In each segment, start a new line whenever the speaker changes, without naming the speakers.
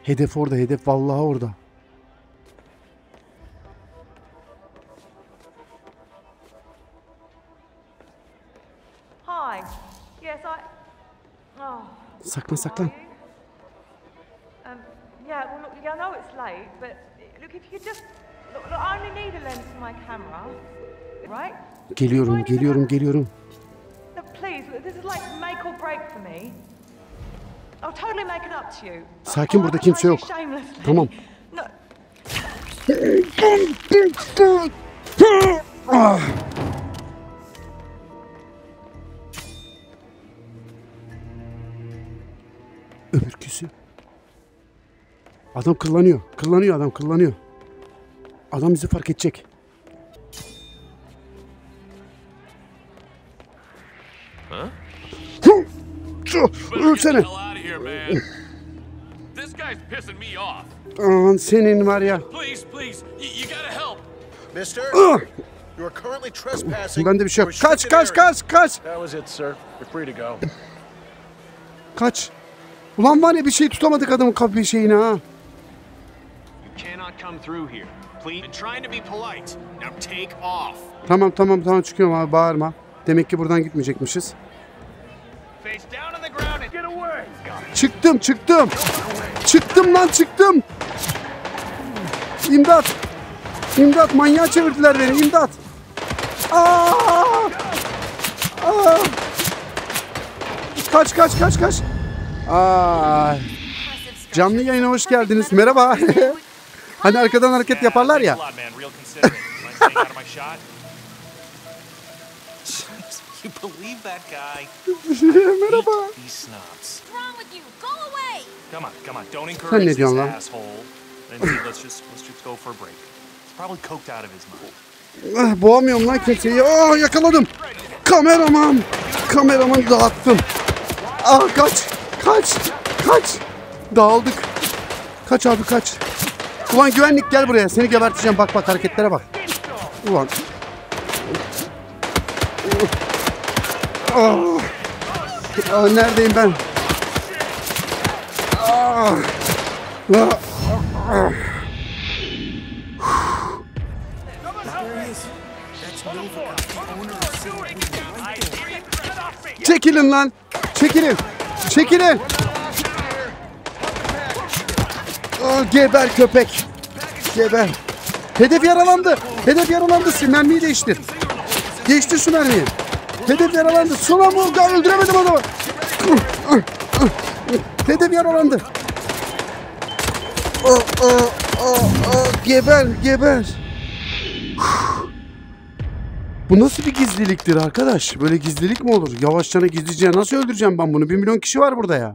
Hedef orada, hedef vallahi orada.
Hi. Yes, Oh.
Saklan saklan.
Yeah, well, look, I know it's late, but look, if you could just... Look, I only need a lens for my camera, right?
Geliyorum, geliyorum, geliyorum.
Look, please, this is like make or break for me. I'll totally make it up to you.
Sakin, burada kimse yok. Tamam.
No.
Öbürküsü. Adam kıllanıyor. Kıllanıyor adam, kıllanıyor. Adam bizi fark edecek. Ölsene.
Hell out of here, man. This guy's pissing me off.
Aman senin var ya.
Please, please, you gotta help.
Mister, you are currently trespassing.
Bende bir şey yok. Kaç,
restricted
kaç,
area.
kaç, kaç.
That was it, sir. You're free to go.
Kaç. Ulan var ya bir şey tutamadık adamın kapı şeyini ha.
You cannot come through here. Please. I'm trying to be polite. Now take off.
Tamam tamam tamam çıkıyorum abi, bağırma. Demek ki buradan gitmeyecekmişiz.
Face down on the ground and get away.
Çıktım çıktım. Çıktım lan çıktım. İmdat. İmdat, manyağa çevirdiler beni, imdat. Aa! Aa! Kaç kaç kaç kaç. Aa! Canlı yayına hoş geldiniz. Merhaba. Hani arkadan hareket yaparlar ya.
Thanks a lot, man. Real considerate. Mind staying out of my shot? You believe that guy?
Merhaba.
These snobs.
What's wrong with you? Go away!
Come on. Don't
Sen
encourage
ne
this
diyorsun lan?
asshole. Then let's just go for a break. He's probably coked out of his mind.
Ah, boğamıyorum lan kimseyi. Aa, yakaladım. Kameraman. Kameramanı dağıttım. Aa, kaç. Kaç. Kaç. Dağıldık. Kaç abi kaç. Ulan güvenlik gel buraya. Seni geberteceğim. Bak bak hareketlere bak. Ulan. Aa. Aa, neredeyim ben? Aa. Aa. Aa. Çekilin lan. Çekilin. Çekilin. Aa, geber köpek. Geber. Hedef yaralandı. Hedef yaralandı. Mermiyi değiştir. Değiştir şu mermiyi. Hedef yaralandı. Sona vur. Öldüremedim adamı. Hedef yaralandı. Geber. Geber. Bu nasıl bir gizliliktir arkadaş? Böyle gizlilik mi olur? Yavaşçana gizlice nasıl öldüreceğim ben bunu? 1 milyon kişi var burada ya.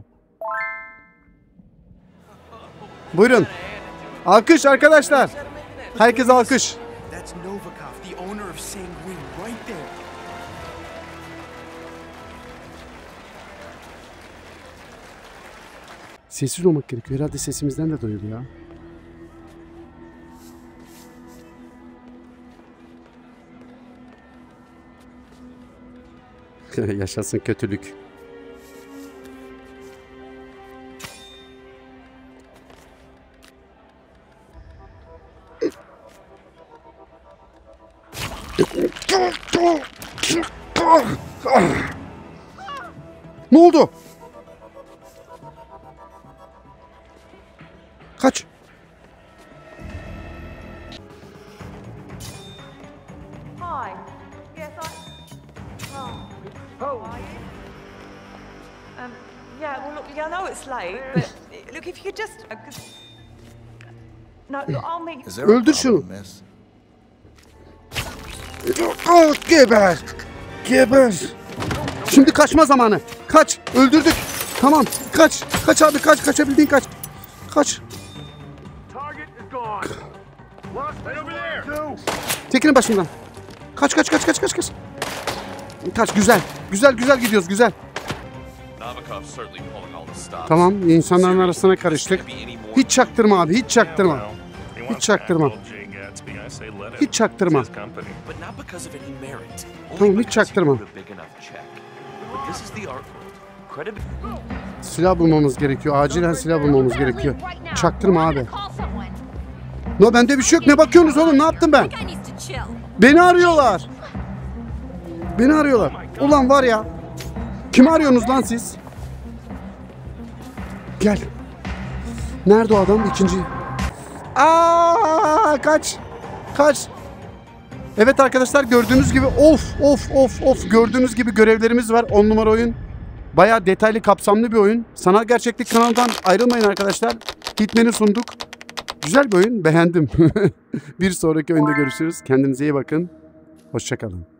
Buyurun. Alkış arkadaşlar. Herkes alkış.
That's Novikov, the owner of Sanguine, right there.
Sessiz olmak gerekiyor. Herhalde sesimizden de duyuluyor ya. Yaşasın kötülük. Ne oldu? Kaç.
Hi. Yes, Oh. Are you? Yeah, well, look, I know it's late, but look, if you could just... no, look, I'll meet...
Is there a
Öldür şunu.
problem, miss?
Oh, geber. Geber. Şimdi kaçma zamanı. Kaç. Öldürdük. Tamam. Kaç. Kaç abi kaç. Kaçabildiğin kaç. Kaç. Çekilin başımdan. Kaç kaç kaç kaç kaç kaç. Kaç güzel. Güzel güzel gidiyoruz güzel.
Novikov's certainly pulling all the stops.
Tamam insanların arasına karıştık. Hiç çaktırma abi hiç çaktırma. Hiç çaktırma. Hiç çaktırma.
But not because of any merit.
Tamam,
Only
hiç
because
çaktırma.
you do a big enough check. But this is the art world. Credibility.
Silah bulmamız gerekiyor. Acilen silah bulmamız gerekiyor. çaktırma abi.
Call someone.
No bende bir şey yok. Ne bakıyorsunuz oğlum? Ne yaptım ben?
That guy needs to chill.
Beni arıyorlar. Beni arıyorlar. Ulan var ya. Kimi arıyorsunuz lan siz? Gel. Nerede o adam? İkinci. Aa, kaç. Kaç. Evet arkadaşlar gördüğünüz gibi of gördüğünüz gibi görevlerimiz var. 10 numara oyun. Bayağı detaylı kapsamlı bir oyun. Sanal Gerçeklik kanalından ayrılmayın arkadaşlar. Hitman'i sunduk. Güzel bir oyun. Beğendim. Bir sonraki oyunda görüşürüz. Kendinize iyi bakın. Hoşça kalın.